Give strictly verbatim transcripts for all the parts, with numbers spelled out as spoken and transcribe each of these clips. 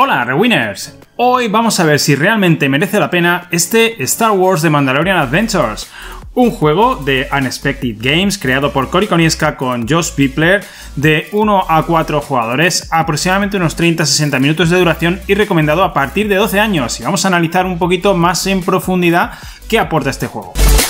Hola, Rewinners. Hoy vamos a ver si realmente merece la pena este Star Wars The Mandalorian Adventures, un juego de Unexpected Games creado por Cory Konieczka con Josh Pipler de uno a cuatro jugadores, aproximadamente unos treinta a sesenta minutos de duración y recomendado a partir de doce años. Y vamos a analizar un poquito más en profundidad qué aporta este juego.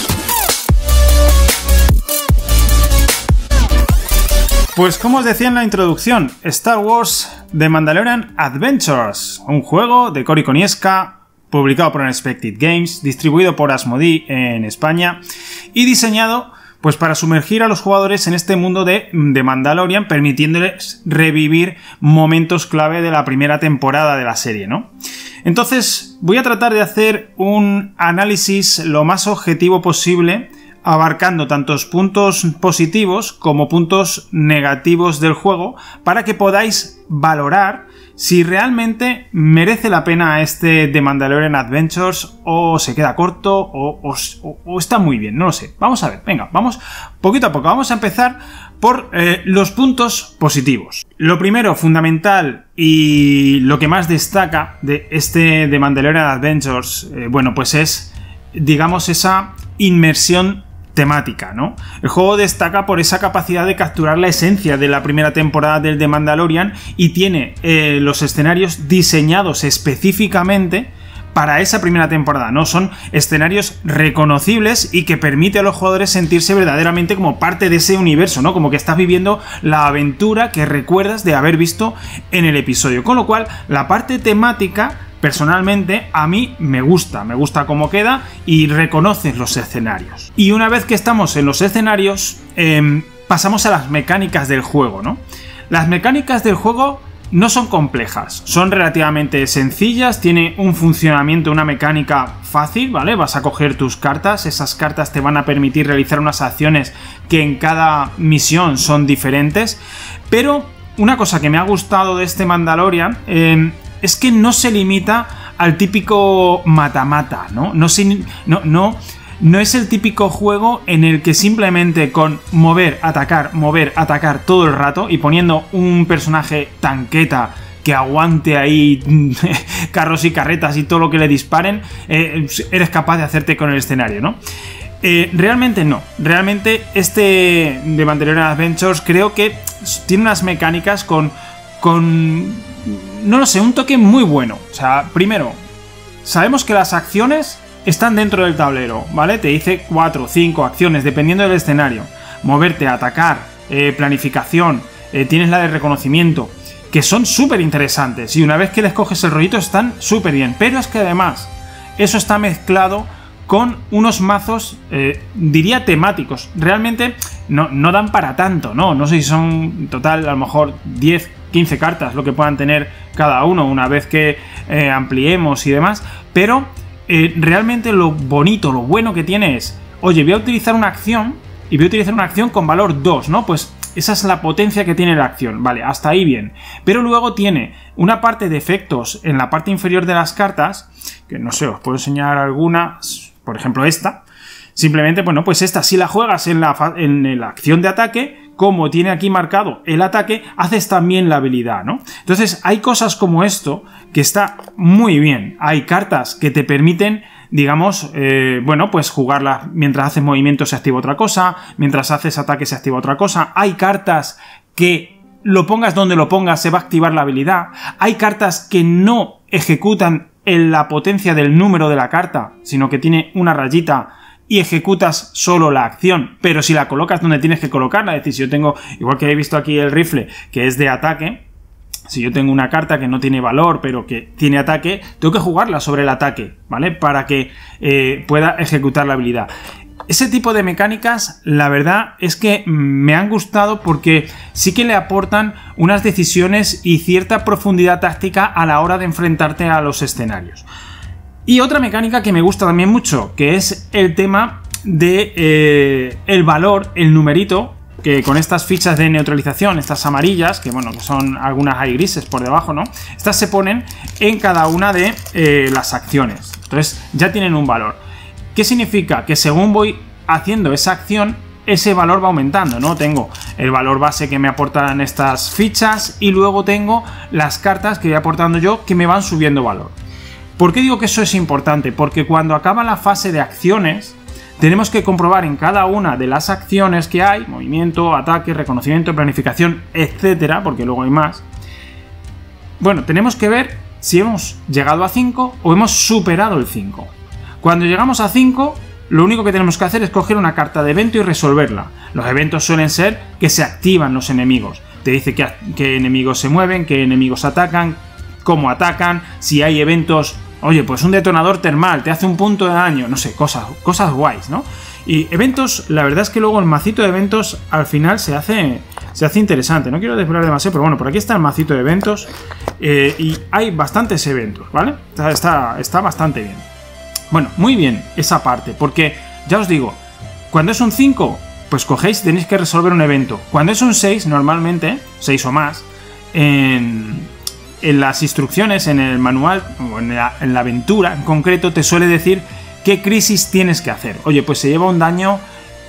Pues como os decía en la introducción, Star Wars The Mandalorian Adventures, un juego de Cory Konieczka, publicado por Unexpected Games, distribuido por Asmodee en España y diseñado pues para sumergir a los jugadores en este mundo de The Mandalorian, permitiéndoles revivir momentos clave de la primera temporada de la serie, ¿no? Entonces voy a tratar de hacer un análisis lo más objetivo posible, abarcando tantos puntos positivos como puntos negativos del juego para que podáis valorar si realmente merece la pena este The Mandalorian Adventures o se queda corto o, o, o está muy bien, no lo sé. Vamos a ver, venga, vamos poquito a poco. Vamos a empezar por eh, los puntos positivos. Lo primero, fundamental y lo que más destaca de este The Mandalorian Adventures, eh, bueno, pues es, digamos, esa inmersión temática, ¿no? El juego destaca por esa capacidad de capturar la esencia de la primera temporada del The Mandalorian y tiene eh, los escenarios diseñados específicamente para esa primera temporada, ¿no? Son escenarios reconocibles y que permite a los jugadores sentirse verdaderamente como parte de ese universo, ¿no? Como que estás viviendo la aventura que recuerdas de haber visto en el episodio. Con lo cual, la parte temática, personalmente, a mí me gusta, me gusta cómo queda y reconoces los escenarios. Y una vez que estamos en los escenarios, eh, pasamos a las mecánicas del juego, ¿no? Las mecánicas del juego no son complejas, son relativamente sencillas, tiene un funcionamiento, una mecánica fácil, ¿vale? Vas a coger tus cartas, esas cartas te van a permitir realizar unas acciones que en cada misión son diferentes, pero una cosa que me ha gustado de este Mandalorian eh, es que no se limita al típico mata-mata, ¿no? No, no, no, no es el típico juego en el que simplemente con mover, atacar, mover, atacar todo el rato y poniendo un personaje tanqueta que aguante ahí carros y carretas y todo lo que le disparen, eh, eres capaz de hacerte con el escenario, ¿no? Eh, realmente no, realmente este The Mandalorian Adventures creo que tiene unas mecánicas con, con, no lo sé, un toque muy bueno. O sea, primero, sabemos que las acciones están dentro del tablero, ¿vale? Te dice cuatro o cinco acciones, dependiendo del escenario. Moverte, atacar, eh, planificación, eh, tienes la de reconocimiento, que son súper interesantes. Y una vez que les coges el rollito están súper bien. Pero es que además, eso está mezclado con unos mazos, eh, diría temáticos. Realmente no, no dan para tanto, ¿no? No sé si son en total a lo mejor diez, quince cartas lo que puedan tener cada uno una vez que eh, ampliemos y demás. Pero eh, realmente lo bonito, lo bueno que tiene es, oye, voy a utilizar una acción y voy a utilizar una acción con valor dos, ¿no? Pues esa es la potencia que tiene la acción, vale, hasta ahí bien. Pero luego tiene una parte de efectos en la parte inferior de las cartas, que no sé, os puedo enseñar algunas, por ejemplo esta. Simplemente, bueno, pues esta, si la juegas en la, en la acción de ataque, como tiene aquí marcado el ataque, haces también la habilidad, ¿no? Entonces hay cosas como esto que está muy bien. Hay cartas que te permiten, digamos, eh, bueno, pues jugarlas mientras haces movimiento se activa otra cosa, mientras haces ataque se activa otra cosa. Hay cartas que lo pongas donde lo pongas se va a activar la habilidad. Hay cartas que no ejecutan en la potencia del número de la carta, sino que tiene una rayita y ejecutas solo la acción, pero si la colocas donde tienes que colocarla, es decir, si yo tengo, igual que he visto aquí el rifle, que es de ataque, si yo tengo una carta que no tiene valor, pero que tiene ataque, tengo que jugarla sobre el ataque, ¿vale? Para que eh, pueda ejecutar la habilidad. Ese tipo de mecánicas, la verdad es que me han gustado porque sí que le aportan unas decisiones y cierta profundidad táctica a la hora de enfrentarte a los escenarios. Y otra mecánica que me gusta también mucho, que es el tema de eh, el valor, el numerito, que con estas fichas de neutralización, estas amarillas, que bueno, que son algunas hay grises por debajo, ¿no? Estas se ponen en cada una de eh, las acciones. Entonces ya tienen un valor. ¿Qué significa? Que según voy haciendo esa acción, ese valor va aumentando, ¿no? Tengo el valor base que me aportan estas fichas y luego tengo las cartas que voy aportando yo que me van subiendo valor. ¿Por qué digo que eso es importante? Porque cuando acaba la fase de acciones, tenemos que comprobar en cada una de las acciones que hay, movimiento, ataque, reconocimiento, planificación, etcétera, porque luego hay más. Bueno, tenemos que ver si hemos llegado a cinco o hemos superado el cinco. Cuando llegamos a cinco, lo único que tenemos que hacer es coger una carta de evento y resolverla. Los eventos suelen ser que se activan los enemigos. Te dice que, que enemigos se mueven, qué enemigos atacan, cómo atacan, si hay eventos. Oye, pues un detonador termal, te hace un punto de daño, no sé, cosas, cosas guays, ¿no? Y eventos, la verdad es que luego el macito de eventos al final se hace, se hace interesante. No quiero desvelar demasiado, pero bueno, por aquí está el macito de eventos eh, y hay bastantes eventos, ¿vale? Está, está, está bastante bien. Bueno, muy bien esa parte, porque ya os digo, cuando es un cinco, pues cogéis y tenéis que resolver un evento. Cuando es un seis, normalmente, seis o más, en... en las instrucciones, en el manual o en la, en la aventura en concreto, te suele decir qué crisis tienes que hacer. Oye, pues se lleva un daño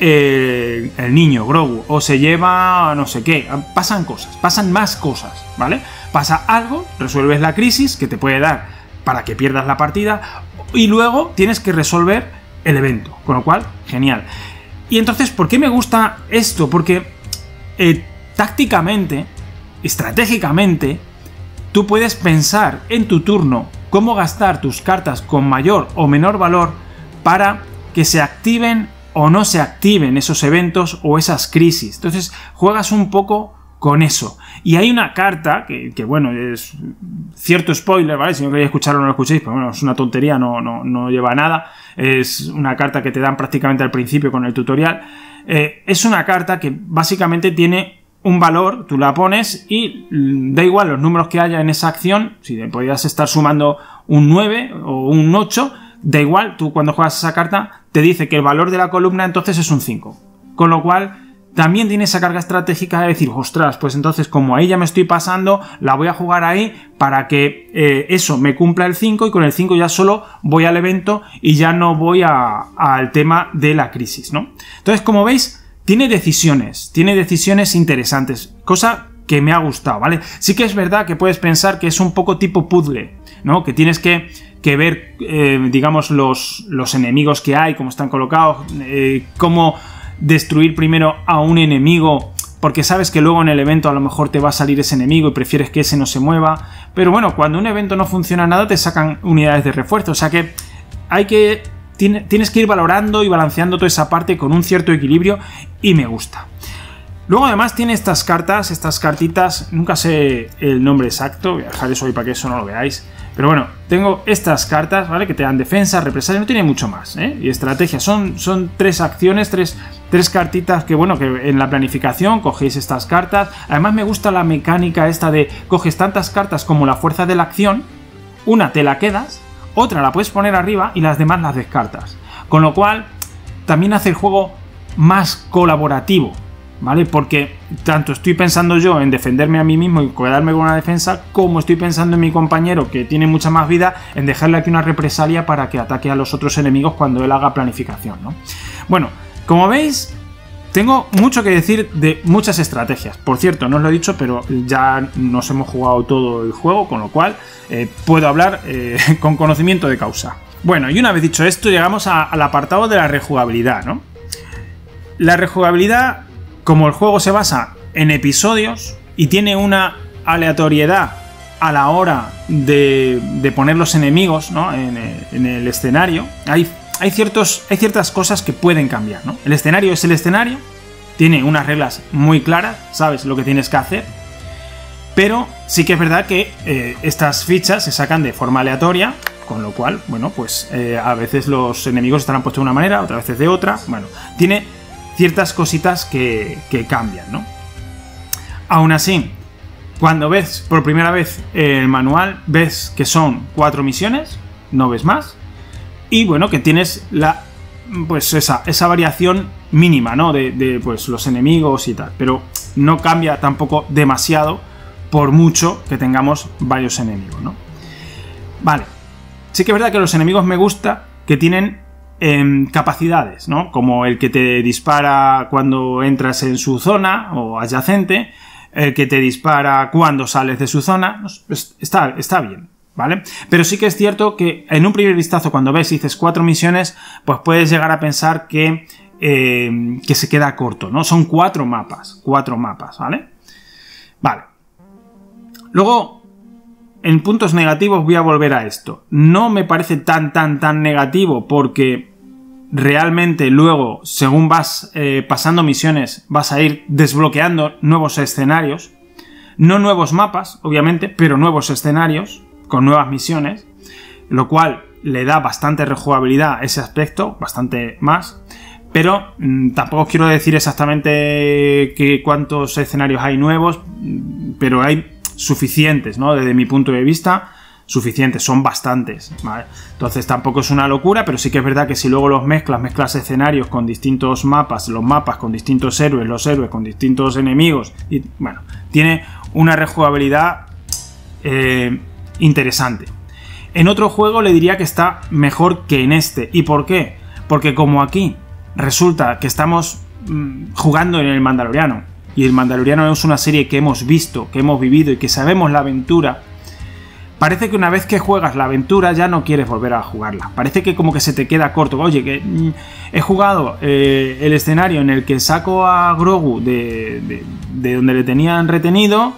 eh, el niño, Grogu, o se lleva no sé qué. Pasan cosas, pasan más cosas, ¿vale? Pasa algo, resuelves la crisis que te puede dar para que pierdas la partida y luego tienes que resolver el evento, con lo cual, genial. Y entonces, ¿por qué me gusta esto? Porque eh, tácticamente, estratégicamente, tú puedes pensar en tu turno cómo gastar tus cartas con mayor o menor valor para que se activen o no se activen esos eventos o esas crisis. Entonces juegas un poco con eso. Y hay una carta que, que bueno, es cierto spoiler, ¿vale? Si no queréis escucharlo no lo escuchéis, pero bueno, es una tontería, no, no, no lleva a nada. Es una carta que te dan prácticamente al principio con el tutorial. Eh, es una carta que básicamente tiene un valor, tú la pones y da igual los números que haya en esa acción, si podías estar sumando un nueve o un ocho, da igual, tú cuando juegas esa carta te dice que el valor de la columna entonces es un cinco. Con lo cual también tiene esa carga estratégica de decir, ostras, pues entonces como ahí ya me estoy pasando, la voy a jugar ahí para que eh, eso me cumpla el cinco y con el cinco ya solo voy al evento y ya no voy a, al tema de la crisis, ¿no? Entonces, como veis, tiene decisiones, tiene decisiones interesantes, cosa que me ha gustado, ¿vale? Sí que es verdad que puedes pensar que es un poco tipo puzzle, ¿no? Que tienes que, que ver, eh, digamos, los, los enemigos que hay, cómo están colocados, eh, cómo destruir primero a un enemigo, porque sabes que luego en el evento a lo mejor te va a salir ese enemigo y prefieres que ese no se mueva. Pero bueno, cuando un evento no funciona nada, te sacan unidades de refuerzo, o sea que hay que... Tienes que ir valorando y balanceando toda esa parte con un cierto equilibrio y me gusta. Luego además tiene estas cartas, estas cartitas, nunca sé el nombre exacto, voy a dejar eso ahí para que eso no lo veáis. Pero bueno, tengo estas cartas, ¿vale? Que te dan defensa, represalia, no tiene mucho más, ¿eh? Y estrategia, son, son tres acciones, tres, tres cartitas que bueno, que en la planificación cogéis estas cartas. Además me gusta la mecánica esta de coges tantas cartas como la fuerza de la acción, una te la quedas, otra la puedes poner arriba y las demás las descartas. Con lo cual, también hace el juego más colaborativo, ¿vale? Porque tanto estoy pensando yo en defenderme a mí mismo y quedarme con una defensa, como estoy pensando en mi compañero, que tiene mucha más vida, en dejarle aquí una represalia para que ataque a los otros enemigos cuando él haga planificación, ¿no? Bueno, como veis, tengo mucho que decir de muchas estrategias. Por cierto, no os lo he dicho, pero ya nos hemos jugado todo el juego, con lo cual eh, puedo hablar eh, con conocimiento de causa. Bueno, y una vez dicho esto, llegamos a, al apartado de la rejugabilidad, ¿no? La rejugabilidad, como el juego se basa en episodios y tiene una aleatoriedad a la hora de, de poner los enemigos, ¿no? en, en el escenario, hay Hay, ciertos, hay ciertas cosas que pueden cambiar, ¿no? El escenario es el escenario, tiene unas reglas muy claras, sabes lo que tienes que hacer, pero sí que es verdad que eh, estas fichas se sacan de forma aleatoria, con lo cual, bueno, pues eh, a veces los enemigos estarán puestos de una manera, otras veces de otra, bueno, tiene ciertas cositas que, que cambian, ¿no? Aún así, cuando ves por primera vez el manual, ves que son cuatro misiones, no ves más. Y bueno, que tienes la pues esa, esa variación mínima, ¿no? De, de pues los enemigos y tal. Pero no cambia tampoco demasiado por mucho que tengamos varios enemigos, ¿no? Vale. Sí que es verdad que los enemigos me gusta que tienen eh, capacidades, ¿no? Como el que te dispara cuando entras en su zona o adyacente, el que te dispara cuando sales de su zona, pues está, está bien, ¿vale? Pero sí que es cierto que en un primer vistazo, cuando ves y dices cuatro misiones, pues puedes llegar a pensar que, eh, que se queda corto, ¿no? Son cuatro mapas, cuatro mapas, ¿vale? Vale. Luego, en puntos negativos voy a volver a esto. No me parece tan, tan, tan negativo porque realmente luego, según vas eh, pasando misiones, vas a ir desbloqueando nuevos escenarios. No nuevos mapas, obviamente, pero nuevos escenarios con nuevas misiones, lo cual le da bastante rejugabilidad a ese aspecto, bastante más. Pero mmm, tampoco quiero decir exactamente que cuántos escenarios hay nuevos, pero hay suficientes, ¿no? Desde mi punto de vista, suficientes, son bastantes, ¿vale? Entonces tampoco es una locura, pero sí que es verdad que si luego los mezclas, mezclas escenarios con distintos mapas, los mapas con distintos héroes, los héroes con distintos enemigos, y bueno, tiene una rejugabilidad eh, interesante. En otro juego le diría que está mejor que en este. ¿Y por qué? Porque como aquí resulta que estamos mmm, jugando en el Mandaloriano, y el Mandaloriano es una serie que hemos visto, que hemos vivido y que sabemos la aventura, parece que una vez que juegas la aventura ya no quieres volver a jugarla. Parece que como que se te queda corto. Oye, que mmm, he jugado eh, el escenario en el que saco a Grogu de, de, de donde le tenían retenido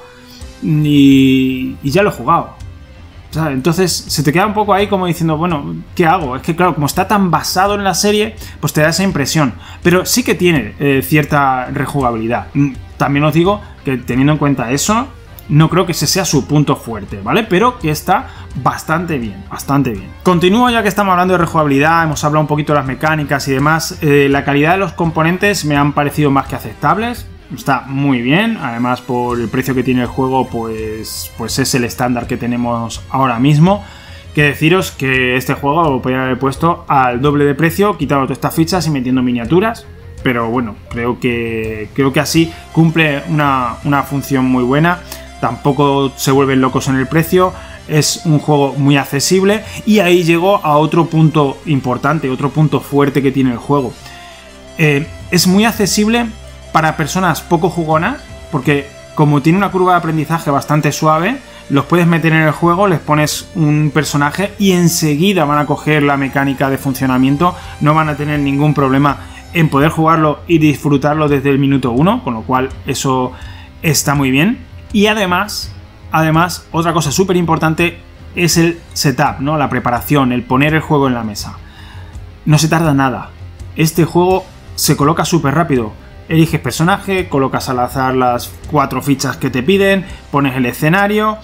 y, y ya lo he jugado. O sea, entonces se te queda un poco ahí como diciendo, bueno, ¿qué hago? Es que claro, como está tan basado en la serie, pues te da esa impresión. Pero sí que tiene eh, cierta rejugabilidad. También os digo que teniendo en cuenta eso, no creo que ese sea su punto fuerte, ¿vale? Pero que está bastante bien, bastante bien. Continúo ya que estamos hablando de rejugabilidad, hemos hablado un poquito de las mecánicas y demás. Eh, la calidad de los componentes me han parecido más que aceptables. Está muy bien, además por el precio que tiene el juego, pues, pues es el estándar que tenemos ahora mismo. Que deciros que este juego lo podría haber puesto al doble de precio, quitando todas estas fichas y metiendo miniaturas. Pero bueno, creo que, creo que así cumple una, una función muy buena. Tampoco se vuelven locos en el precio. Es un juego muy accesible. Y ahí llego a otro punto importante, otro punto fuerte que tiene el juego. Eh, es muy accesible para personas poco jugonas, porque como tiene una curva de aprendizaje bastante suave, los puedes meter en el juego, les pones un personaje y enseguida van a coger la mecánica de funcionamiento, no van a tener ningún problema en poder jugarlo y disfrutarlo desde el minuto uno, con lo cual eso está muy bien. Y además, además otra cosa súper importante es el setup, ¿no? La preparación, el poner el juego en la mesa. No se tarda nada. Este juego se coloca súper rápido. Eliges personaje, colocas al azar las cuatro fichas que te piden, pones el escenario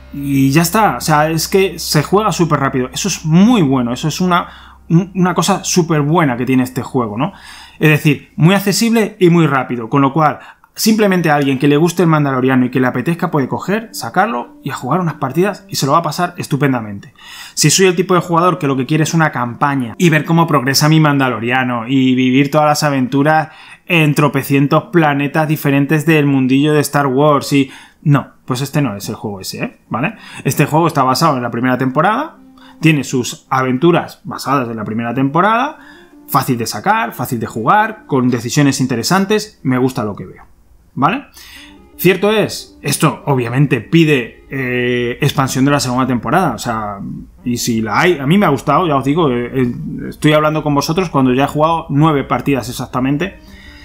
y ya está. O sea, es que se juega súper rápido. Eso es muy bueno, eso es una, una cosa súper buena que tiene este juego, ¿no? Es decir, muy accesible y muy rápido, con lo cual simplemente a alguien que le guste el Mandaloriano y que le apetezca puede coger, sacarlo y a jugar unas partidas y se lo va a pasar estupendamente. Si soy el tipo de jugador que lo que quiere es una campaña y ver cómo progresa mi Mandaloriano y vivir todas las aventuras en tropecientos planetas diferentes del mundillo de Star Wars y... No, pues este no es el juego ese, ¿eh? ¿Vale? Este juego está basado en la primera temporada, tiene sus aventuras basadas en la primera temporada, fácil de sacar, fácil de jugar, con decisiones interesantes, me gusta lo que veo, ¿vale? Cierto es, esto obviamente pide eh, expansión de la segunda temporada, o sea, y si la hay, a mí me ha gustado, ya os digo, eh, estoy hablando con vosotros cuando ya he jugado nueve partidas exactamente,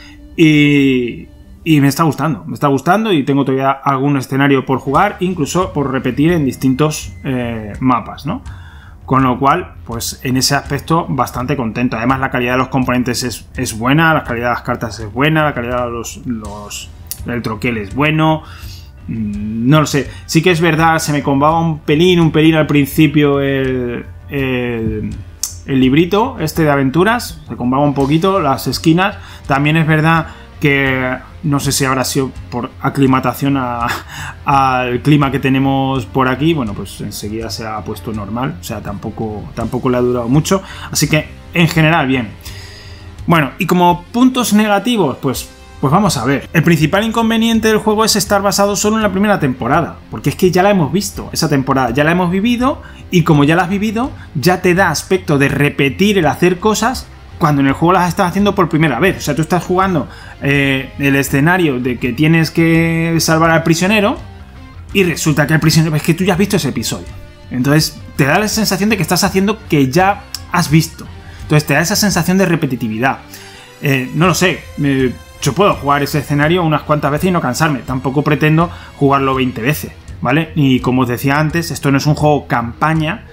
y, y me está gustando, me está gustando y tengo todavía algún escenario por jugar, incluso por repetir en distintos eh, mapas, ¿no? Con lo cual, pues en ese aspecto bastante contento. Además la calidad de los componentes es, es buena, la calidad de las cartas es buena, la calidad de los, los el troquel es bueno. No lo sé, sí que es verdad, se me combaba un pelín, un pelín al principio el, el, el librito este de aventuras, se combaba un poquito las esquinas. También es verdad que no sé si habrá sido por aclimatación a, al clima que tenemos por aquí, bueno, pues enseguida se ha puesto normal, o sea, tampoco, tampoco le ha durado mucho, así que en general bien. Bueno, y como puntos negativos, pues Pues vamos a ver. El principal inconveniente del juego es estar basado solo en la primera temporada, porque es que ya la hemos visto, esa temporada ya la hemos vivido, y como ya la has vivido, ya te da aspecto de repetir el hacer cosas cuando en el juego las estás haciendo por primera vez. O sea, tú estás jugando eh, el escenario de que tienes que salvar al prisionero y resulta que el prisionero... Es que tú ya has visto ese episodio. Entonces te da la sensación de que estás haciendo que ya has visto. Entonces te da esa sensación de repetitividad. Eh, no lo sé, eh, yo puedo jugar ese escenario unas cuantas veces y no cansarme. Tampoco pretendo jugarlo veinte veces, ¿vale? Y como os decía antes, esto no es un juego campaña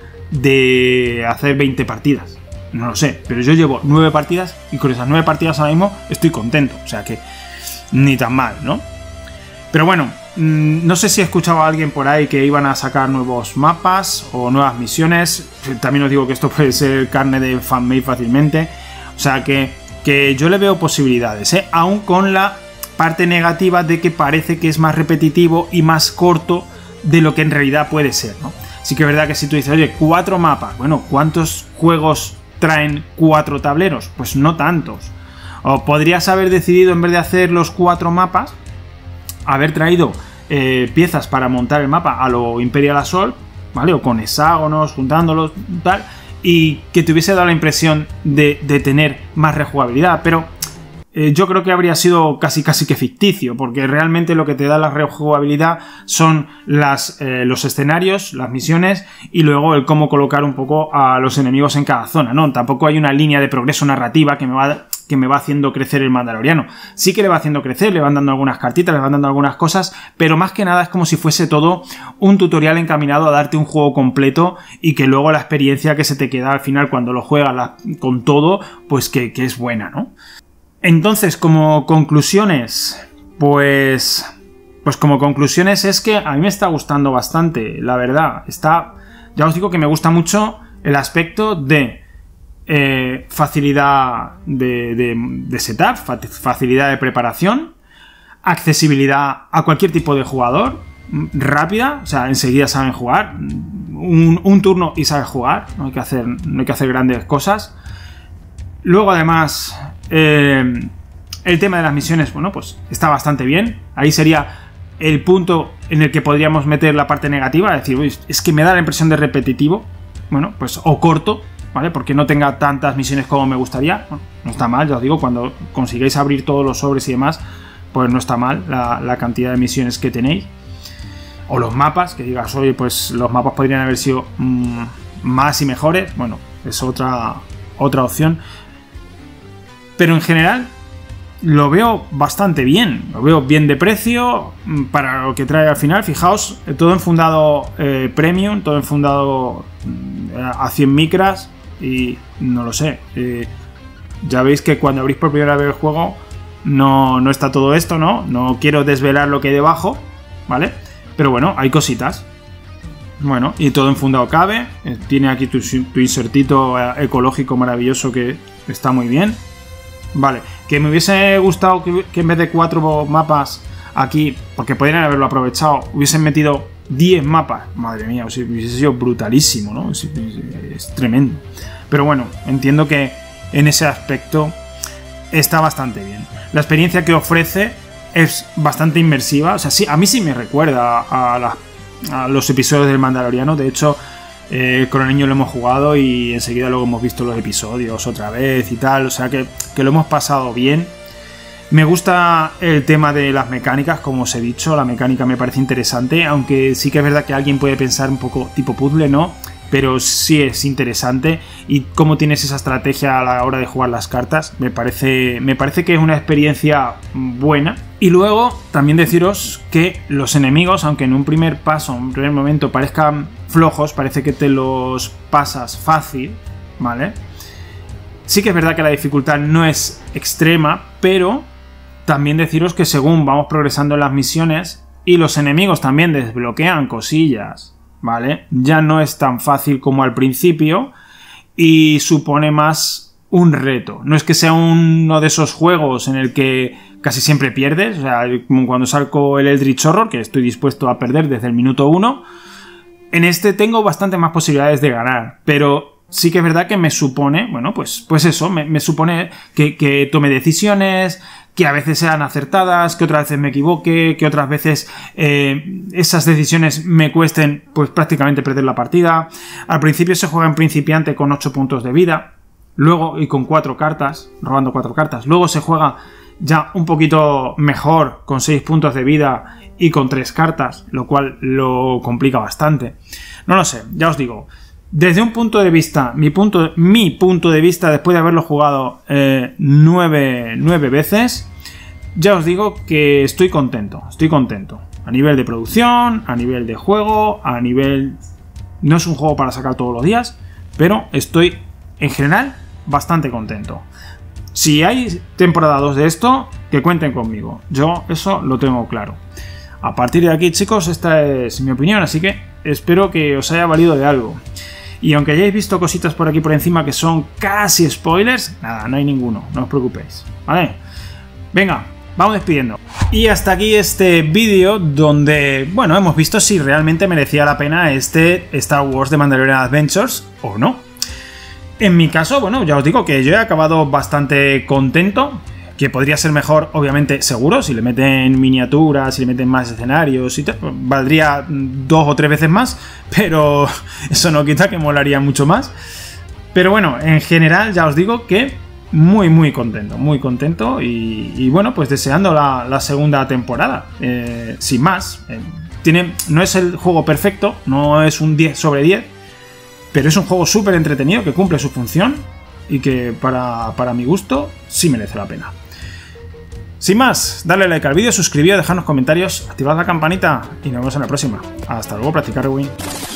de hacer veinte partidas. No lo sé, pero yo llevo nueve partidas y con esas nueve partidas ahora mismo estoy contento. O sea que ni tan mal, ¿no? Pero bueno, no sé si he escuchado a alguien por ahí que iban a sacar nuevos mapas o nuevas misiones. También os digo que esto puede ser carne de fanmade fácilmente. O sea que, que yo le veo posibilidades, ¿eh? Aún con la parte negativa de que parece que es más repetitivo y más corto de lo que en realidad puede ser, ¿no? Sí que es verdad que si tú dices, oye, cuatro mapas, bueno, ¿cuántos juegos traen cuatro tableros? Pues no tantos. O podrías haber decidido, en vez de hacer los cuatro mapas, haber traído eh, piezas para montar el mapa a lo Imperial Assault, ¿vale? O con hexágonos, juntándolos, tal, y que te hubiese dado la impresión de, de tener más rejugabilidad, pero eh, yo creo que habría sido casi casi que ficticio, porque realmente lo que te da la rejugabilidad son las, eh, los escenarios, las misiones, y luego el cómo colocar un poco a los enemigos en cada zona, ¿no? Tampoco hay una línea de progreso narrativa que me va, que me va haciendo crecer el Mandaloriano. Sí que le va haciendo crecer, le van dando algunas cartitas, le van dando algunas cosas, pero más que nada es como si fuese todo un tutorial encaminado a darte un juego completo y que luego la experiencia que se te queda al final cuando lo juegas la, con todo, pues que, que es buena, ¿no? Entonces, como conclusiones, pues... Pues como conclusiones es que a mí me está gustando bastante, la verdad. Está... Ya os digo que me gusta mucho el aspecto de eh, facilidad de, de, de setup, facilidad de preparación, accesibilidad a cualquier tipo de jugador, rápida, o sea, enseguida saben jugar, un, un turno y sabes jugar, no hay que hacer, no hay que hacer grandes cosas. Luego, además... Eh, el tema de las misiones, bueno, pues está bastante bien. Ahí sería el punto en el que podríamos meter la parte negativa, es decir, uy, es que me da la impresión de repetitivo, bueno, pues o corto, ¿vale? Porque no tenga tantas misiones como me gustaría. Bueno, no está mal, ya os digo, cuando consigáis abrir todos los sobres y demás, pues no está mal la, la cantidad de misiones que tenéis. O los mapas, que digas, oye, pues los mapas podrían haber sido mmm, más y mejores. Bueno, es otra, otra opción. Pero en general lo veo bastante bien, lo veo bien de precio para lo que trae al final. Fijaos, todo enfundado eh, premium, todo enfundado eh, a cien micras y no lo sé. Eh, ya veis que cuando abrís por primera vez el juego no, no está todo esto, ¿no? No quiero desvelar lo que hay debajo, ¿vale? Pero bueno, hay cositas. Bueno, y todo enfundado cabe. Eh, tiene aquí tu, tu insertito ecológico maravilloso que está muy bien. Vale, que me hubiese gustado que, que en vez de cuatro mapas aquí, porque podrían haberlo aprovechado, hubiesen metido diez mapas. Madre mía, o sea, hubiese sido brutalísimo, ¿no? Es, es, es tremendo. Pero bueno, entiendo que en ese aspecto está bastante bien. La experiencia que ofrece es bastante inmersiva. O sea, sí, a mí sí me recuerda a, la, a los episodios del Mandaloriano. De hecho, Eh, con el niño lo hemos jugado y enseguida luego hemos visto los episodios otra vez y tal, o sea que, que lo hemos pasado bien. Me gusta el tema de las mecánicas, como os he dicho, la mecánica me parece interesante, aunque sí que es verdad que alguien puede pensar un poco tipo puzzle, ¿no? Pero sí es interesante, y cómo tienes esa estrategia a la hora de jugar las cartas, me parece, me parece que es una experiencia buena. Y luego también deciros que los enemigos, aunque en un primer paso, en un primer momento parezcan flojos, parece que te los pasas fácil, ¿vale? Sí que es verdad que la dificultad no es extrema, pero también deciros que según vamos progresando en las misiones y los enemigos también desbloquean cosillas, ¿vale? Ya no es tan fácil como al principio y supone más un reto. No es que sea uno de esos juegos en el que casi siempre pierdes, o sea, como cuando saco el Eldritch Horror, que estoy dispuesto a perder desde el minuto uno. En este tengo bastante más posibilidades de ganar, pero sí que es verdad que me supone, bueno, pues, pues eso, me, me supone que, que tome decisiones, que a veces sean acertadas, que otras veces me equivoque, que otras veces eh, esas decisiones me cuesten pues prácticamente perder la partida. Al principio se juega en principiante con ocho puntos de vida, luego y con cuatro cartas, robando cuatro cartas. Luego se juega ya un poquito mejor con seis puntos de vida y con tres cartas, lo cual lo complica bastante. No lo sé, ya os digo. Desde un punto de vista, mi punto, mi punto de vista, después de haberlo jugado eh, nueve, nueve veces, ya os digo que estoy contento, estoy contento. A nivel de producción, a nivel de juego, a nivel... No es un juego para sacar todos los días, pero estoy, en general, bastante contento. Si hay temporada dos de esto, que cuenten conmigo. Yo eso lo tengo claro. A partir de aquí, chicos, esta es mi opinión, así que espero que os haya valido de algo. Y aunque hayáis visto cositas por aquí por encima que son casi spoilers, nada, no hay ninguno, no os preocupéis, ¿vale? Venga, vamos despidiendo. Y hasta aquí este vídeo donde, bueno, hemos visto si realmente merecía la pena este Star Wars The Mandalorian Adventures o no. En mi caso, bueno, ya os digo que yo he acabado bastante contento. Que podría ser mejor, obviamente, seguro, si le meten miniaturas, si le meten más escenarios, y tal, valdría dos o tres veces más, pero eso no quita que molaría mucho más. Pero bueno, en general ya os digo que muy, muy contento, muy contento y, y bueno, pues deseando la, la segunda temporada, eh, sin más. Eh, tiene, no es el juego perfecto, no es un diez sobre diez, pero es un juego súper entretenido que cumple su función y que para, para mi gusto sí merece la pena. Sin más, darle like al vídeo, suscribiros, dejadnos comentarios, activad la campanita y nos vemos en la próxima. Hasta luego, practicar Rewind.